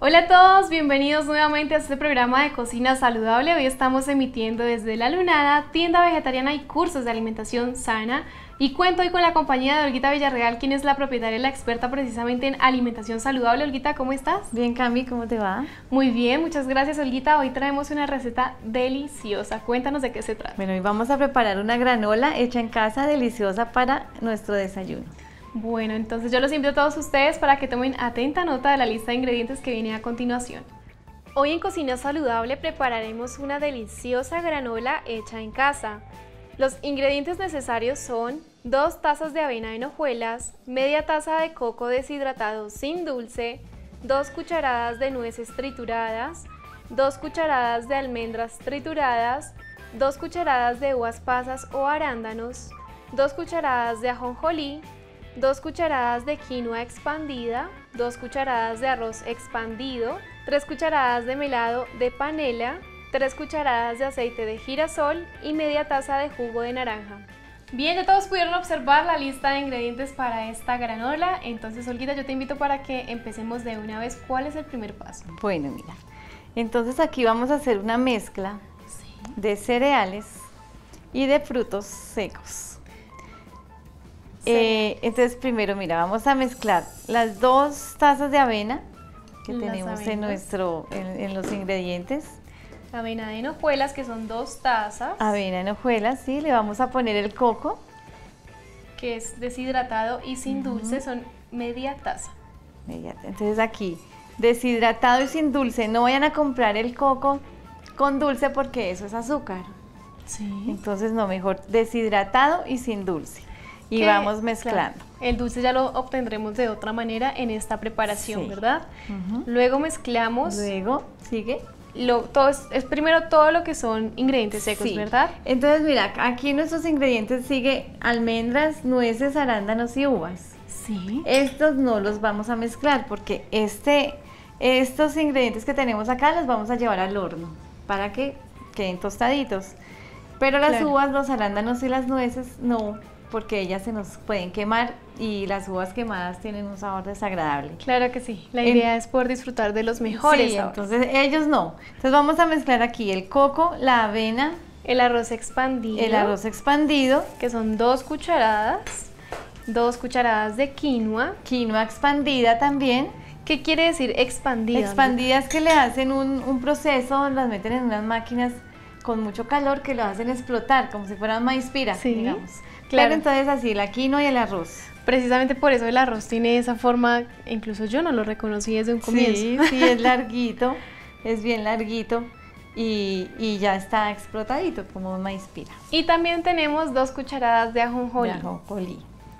Hola a todos, bienvenidos nuevamente a este programa de Cocina Saludable. Hoy estamos emitiendo desde La Lunada, tienda vegetariana y cursos de alimentación sana. Y cuento hoy con la compañía de Olguita Villarreal, quien es la propietaria y la experta precisamente en alimentación saludable. Olguita, ¿cómo estás? Bien, Cami, ¿cómo te va? Muy bien, muchas gracias, Olguita. Hoy traemos una receta deliciosa. Cuéntanos de qué se trata. Bueno, hoy vamos a preparar una granola hecha en casa, deliciosa para nuestro desayuno. Bueno, entonces yo los invito a todos ustedes para que tomen atenta nota de la lista de ingredientes que viene a continuación. Hoy en Cocina Saludable prepararemos una deliciosa granola hecha en casa. Los ingredientes necesarios son 2 tazas de avena en hojuelas, media taza de coco deshidratado sin dulce, 2 cucharadas de nueces trituradas, 2 cucharadas de almendras trituradas, 2 cucharadas de uvas pasas o arándanos, 2 cucharadas de ajonjolí, 2 cucharadas de quinoa expandida, 2 cucharadas de arroz expandido, 3 cucharadas de melado de panela, 3 cucharadas de aceite de girasol y media taza de jugo de naranja. Bien, ya todos pudieron observar la lista de ingredientes para esta granola. Entonces, Olguita, yo te invito para que empecemos de una vez. ¿Cuál es el primer paso? Bueno, mira, entonces aquí vamos a hacer una mezcla de cereales y de frutos secos. Entonces primero, mira, vamos a mezclar las 2 tazas de avena que tenemos en los ingredientes. Avena en hojuelas, que son 2 tazas. Avena en hojuelas, sí, le vamos a poner el coco. Que es deshidratado y sin dulce, son media taza. Entonces aquí, deshidratado y sin dulce, no vayan a comprar el coco con dulce porque eso es azúcar. Sí. Entonces no, mejor deshidratado y sin dulce. Y vamos mezclando. Claro, el dulce ya lo obtendremos de otra manera en esta preparación, sí. ¿verdad? Luego mezclamos. Luego, sigue. Es primero todo lo que son ingredientes secos, sí. ¿verdad? Entonces, mira, aquí nuestros ingredientes sigue almendras, nueces, arándanos y uvas. Sí. Estos no los vamos a mezclar porque estos ingredientes que tenemos acá los vamos a llevar al horno para que queden tostaditos. Pero las uvas, los arándanos y las nueces no, porque ellas se nos pueden quemar y las uvas quemadas tienen un sabor desagradable. Claro que sí, la idea es poder disfrutar de los mejores sabores. Entonces ellos no. Entonces vamos a mezclar aquí el coco, la avena, el arroz expandido. El arroz expandido. Que son 2 cucharadas, 2 cucharadas de quinoa. Quinoa expandida también. ¿Qué quiere decir expandida? Expandida es que le hacen un proceso, las meten en unas máquinas con mucho calor que lo hacen explotar, como si fuera maíz pira, digamos. Claro, entonces así, la quinoa y el arroz. Precisamente por eso el arroz tiene esa forma, incluso yo no lo reconocí desde un comienzo. Sí, es larguito, es bien larguito y ya está explotadito como un maíz pira. Y también tenemos 2 cucharadas de ajonjolí.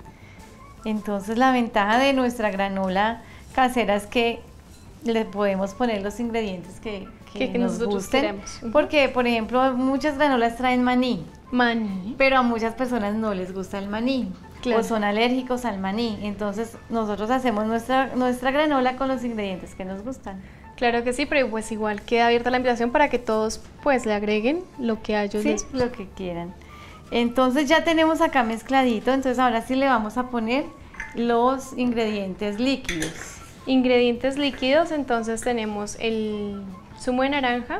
Entonces la ventaja de nuestra granola casera es que le podemos poner los ingredientes que nos gusten, queremos. Porque, por ejemplo, muchas granolas traen maní. Pero a muchas personas no les gusta el maní. Claro. O son alérgicos al maní. Entonces, nosotros hacemos nuestra granola con los ingredientes que nos gustan. Claro que sí, pero pues igual queda abierta la invitación para que todos pues le agreguen lo que a ellos les guste. Lo que quieran. Entonces ya tenemos acá mezcladito. Entonces ahora sí le vamos a poner los ingredientes líquidos. Ingredientes líquidos, entonces tenemos el zumo de naranja,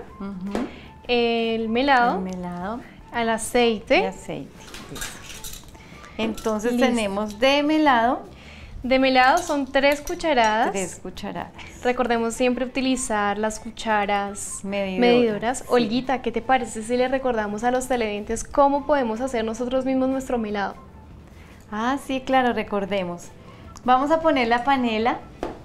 el melado, al aceite. Entonces tenemos de melado. De melado son 3 cucharadas. 3 cucharadas. Recordemos siempre utilizar las cucharas medidoras. Olguita, ¿qué te parece si le recordamos a los televidentes cómo podemos hacer nosotros mismos nuestro melado? Ah, sí, claro, recordemos. Vamos a poner la panela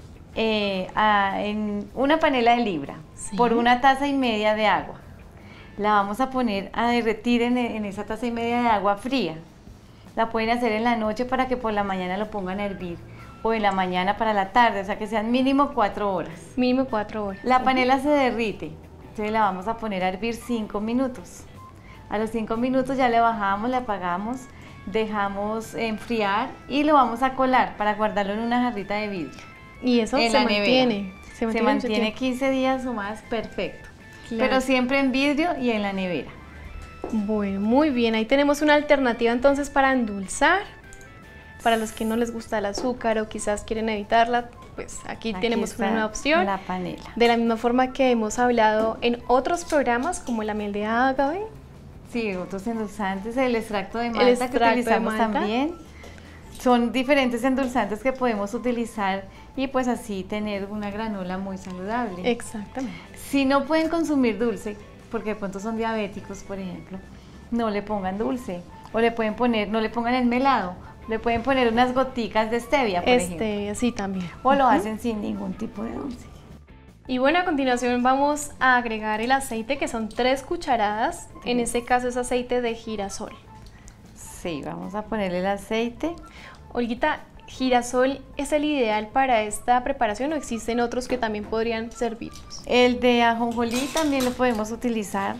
en una panela de libra por 1,5 tazas de agua. La vamos a poner a derretir en esa 1,5 tazas de agua fría. La pueden hacer en la noche para que por la mañana lo pongan a hervir o en la mañana para la tarde, o sea que sean mínimo 4 horas. Mínimo 4 horas. La panela se derrite, entonces la vamos a poner a hervir 5 minutos. A los 5 minutos ya le bajamos, le apagamos, dejamos enfriar y lo vamos a colar para guardarlo en una jarrita de vidrio. Y eso se mantiene 15 días o más, perfecto. Claro. Pero siempre en vidrio y en la nevera. Bueno, muy bien, ahí tenemos una alternativa entonces para endulzar. Para los que no les gusta el azúcar o quizás quieren evitarla, pues aquí tenemos una nueva opción. La panela. De la misma forma que hemos hablado en otros programas como la miel de ágave. Sí, otros endulzantes, el extracto de malta que utilizamos también. Son diferentes endulzantes que podemos utilizar y pues así tener una granola muy saludable. Exactamente. Si no pueden consumir dulce, porque de pronto son diabéticos, por ejemplo, no le pongan dulce. O le pueden poner, no le pongan el melado, le pueden poner unas goticas de stevia, por ejemplo. Stevia, sí, también. O lo hacen sin ningún tipo de dulce. Y bueno, a continuación vamos a agregar el aceite, que son 3 cucharadas. En este caso es aceite de girasol. Sí, vamos a ponerle el aceite. Olguita, ¿girasol es el ideal para esta preparación o existen otros que también podrían servirnos? El de ajonjolí también lo podemos utilizar.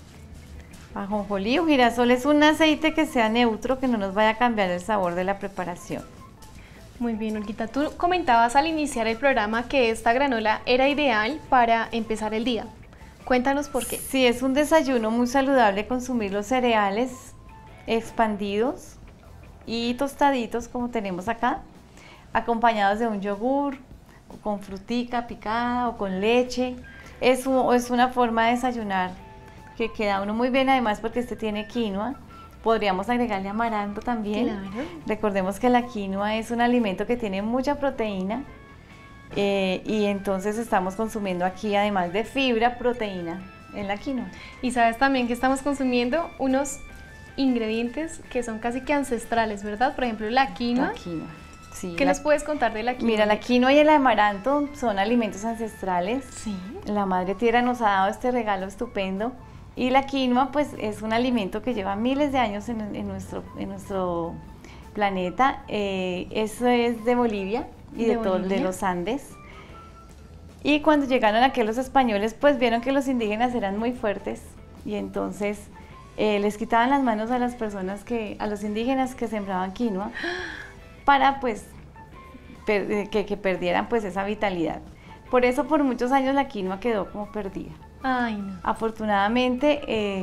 Ajonjolí o girasol es un aceite que sea neutro, que no nos vaya a cambiar el sabor de la preparación. Muy bien, Olguita, tú comentabas al iniciar el programa que esta granola era ideal para empezar el día. Cuéntanos por qué. Sí, es un desayuno muy saludable consumir los cereales expandidos y tostaditos como tenemos acá, acompañados de un yogur, con frutica picada o con leche. Es una forma de desayunar que queda uno muy bien, además porque este tiene quinoa. Podríamos agregarle amaranto también. Claro. Recordemos que la quinoa es un alimento que tiene mucha proteína y entonces estamos consumiendo aquí, además de fibra, proteína en la quinoa. Y sabes también que estamos consumiendo unos ingredientes que son casi que ancestrales, ¿verdad? Por ejemplo, la quinoa. La quinoa, sí. ¿Qué nos puedes contar de la quinoa? Mira, la quinoa y el amaranto son alimentos ancestrales. Sí. La Madre Tierra nos ha dado este regalo estupendo. Y la quinoa, pues, es un alimento que lleva miles de años en nuestro planeta. Eso es de Bolivia y de los Andes. Y cuando llegaron aquí los españoles, pues vieron que los indígenas eran muy fuertes y entonces les quitaban las manos a las personas a los indígenas que sembraban quinoa para pues que perdieran pues esa vitalidad. Por eso por muchos años la quinoa quedó como perdida. Ay, no. Afortunadamente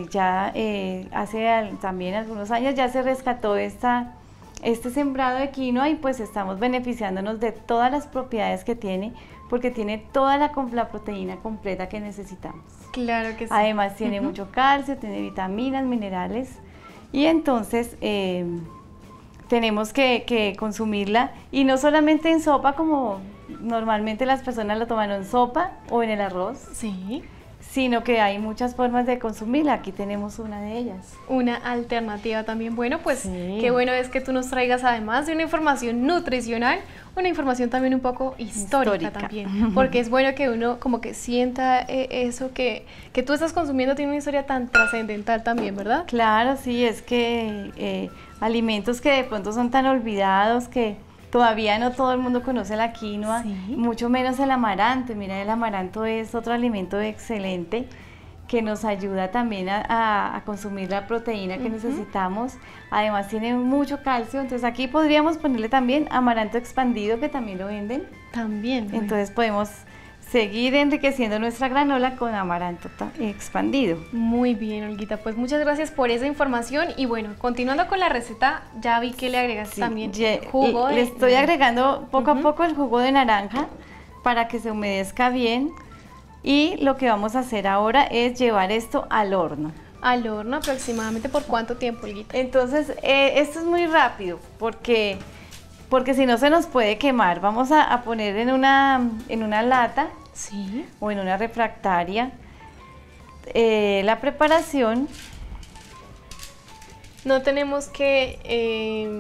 hace también algunos años ya se rescató este sembrado de quinoa y pues estamos beneficiándonos de todas las propiedades que tiene, porque tiene toda la proteína completa que necesitamos. Claro que sí. Además tiene mucho calcio, tiene vitaminas, minerales y entonces tenemos que consumirla y no solamente en sopa como normalmente las personas lo toman, en sopa o en el arroz. Sí. Sino que hay muchas formas de consumirla, aquí tenemos una de ellas. Una alternativa también. Bueno, pues sí. Qué bueno es que tú nos traigas, además de una información nutricional, una información también un poco histórica. También, porque es bueno que uno como que sienta eso que tú estás consumiendo tiene una historia tan trascendental también, ¿verdad? Claro, sí, es que alimentos que de pronto son tan olvidados que todavía no todo el mundo conoce la quinoa, sí. Mucho menos el amaranto. Mira, el amaranto es otro alimento excelente que nos ayuda también a consumir la proteína que necesitamos. Además tiene mucho calcio, entonces aquí podríamos ponerle también amaranto expandido, que también lo venden. También. Bueno. Entonces podemos seguir enriqueciendo nuestra granola con amaranto expandido. Muy bien, Olguita, pues muchas gracias por esa información y bueno, continuando con la receta, ya vi que le agregaste también jugo de... Le estoy agregando poco a poco el jugo de naranja para que se humedezca bien y lo que vamos a hacer ahora es llevar esto al horno. Al horno, aproximadamente ¿por cuánto tiempo, Olguita? Entonces, esto es muy rápido porque si no se nos puede quemar. Vamos a poner en una lata, sí, o en una refractaria la preparación. No tenemos que...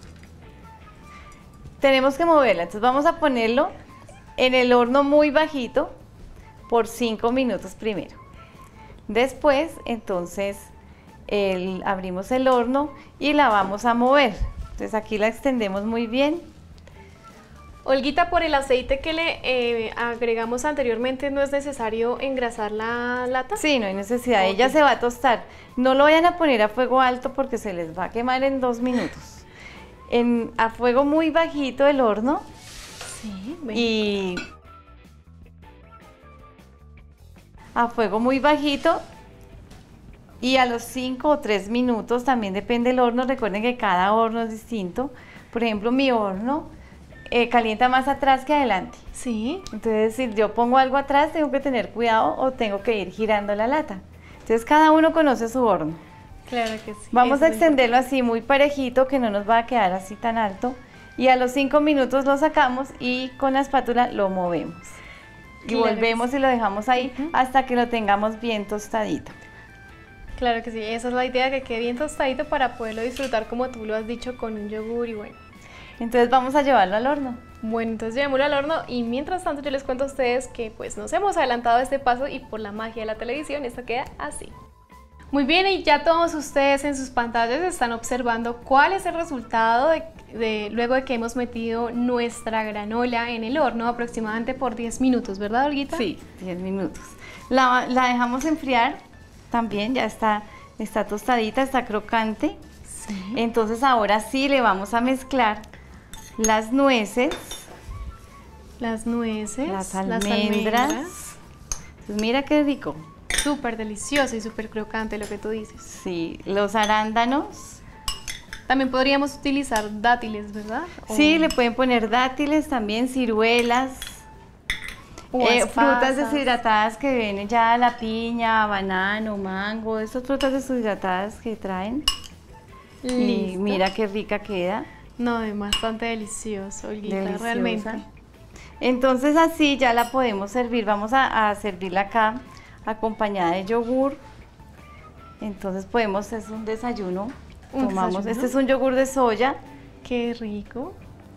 Tenemos que moverla, entonces vamos a ponerlo en el horno muy bajito por 5 minutos primero. Después, entonces, abrimos el horno y la vamos a mover. Entonces aquí la extendemos muy bien. Olguita, por el aceite que le agregamos anteriormente, ¿no es necesario engrasar la lata? Sí, no hay necesidad, Okay. Ella se va a tostar. No lo vayan a poner a fuego alto porque se les va a quemar en 2 minutos. A fuego muy bajito el horno. Sí, bueno. Y a fuego muy bajito y a los 5 o 3 minutos, también depende del horno. Recuerden que cada horno es distinto. Por ejemplo, mi horno calienta más atrás que adelante. Sí. Entonces, si yo pongo algo atrás, tengo que tener cuidado o tengo que ir girando la lata. Entonces, cada uno conoce su horno. Claro que sí. Vamos a extenderlo así muy parejito, que no nos va a quedar así tan alto. Y a los 5 minutos lo sacamos y con la espátula lo movemos. Y volvemos y lo dejamos ahí hasta que lo tengamos bien tostadito. Claro que sí, esa es la idea, que quede bien tostadito para poderlo disfrutar como tú lo has dicho con un yogur y bueno. Entonces vamos a llevarlo al horno. Bueno, entonces llevémoslo al horno y mientras tanto yo les cuento a ustedes que pues nos hemos adelantado este paso y por la magia de la televisión esto queda así. Muy bien, y ya todos ustedes en sus pantallas están observando cuál es el resultado luego de que hemos metido nuestra granola en el horno aproximadamente por 10 minutos, ¿verdad, Olguita? Sí, 10 minutos. La dejamos enfriar también, ya está tostadita, está crocante. Sí. Entonces ahora sí le vamos a mezclar las nueces. Las almendras. Pues mira qué rico. Súper delicioso y súper crocante lo que tú dices. Sí, los arándanos. También podríamos utilizar dátiles, ¿verdad? Sí, le pueden poner dátiles también, ciruelas, frutas deshidratadas que vienen ya, la piña, banano, mango, estas frutas deshidratadas que traen. Listo. Y mira qué rica queda. No, es bastante delicioso, Olguita, realmente. Entonces así ya la podemos servir, vamos a servirla acá acompañada de yogur. Entonces podemos, es un desayuno. Este es un yogur de soya. Qué rico.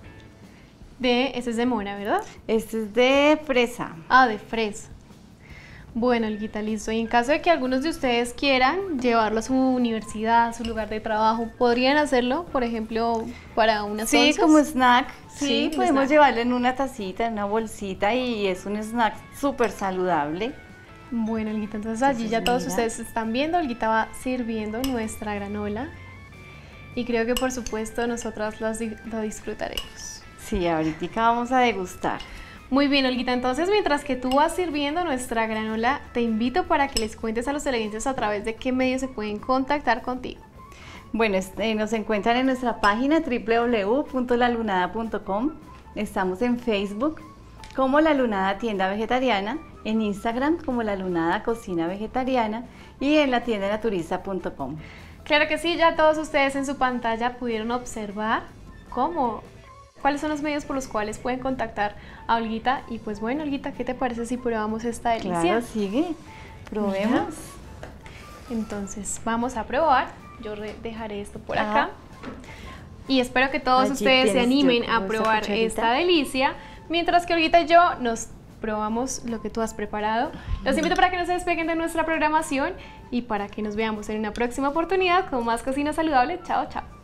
Este es de mora, ¿verdad? Este es de fresa. Ah, de fresa. Bueno, Olguita, listo. Y en caso de que algunos de ustedes quieran llevarlo a su universidad, a su lugar de trabajo, ¿podrían hacerlo, por ejemplo, para unas once? Sí, como snack. Sí, podemos llevarlo en una tacita, en una bolsita y es un snack súper saludable. Bueno, Olguita, entonces allí ya todos ustedes están viendo, Olguita va sirviendo nuestra granola y creo que por supuesto nosotras lo disfrutaremos. Sí, ahorita vamos a degustar. Muy bien, Olguita, entonces mientras que tú vas sirviendo nuestra granola, te invito para que les cuentes a los televidentes a través de qué medios se pueden contactar contigo. Bueno, nos encuentran en nuestra página www.lalunada.com, estamos en Facebook como La Lunada Tienda Vegetariana, en Instagram como La Lunada Cocina Vegetariana y en la tienda naturista.com. Claro que sí, ya todos ustedes en su pantalla pudieron observar cuáles son los medios por los cuales pueden contactar a Olguita. Y pues bueno, Olguita, ¿qué te parece si probamos esta delicia? Claro, sigue, probemos. Mira. Entonces vamos a probar, yo dejaré esto por acá. Y espero que todos ustedes se animen a probar esta delicia. Mientras que Olguita y yo nos probamos lo que tú has preparado. Los invito para que no se despeguen de nuestra programación y para que nos veamos en una próxima oportunidad con más cocina saludable. Chao, chao.